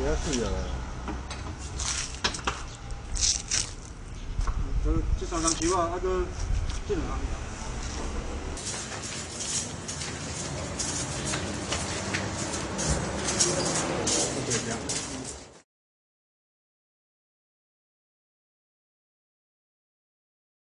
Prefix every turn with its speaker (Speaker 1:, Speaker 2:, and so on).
Speaker 1: 较水啊。这3工树啊，啊个这2工。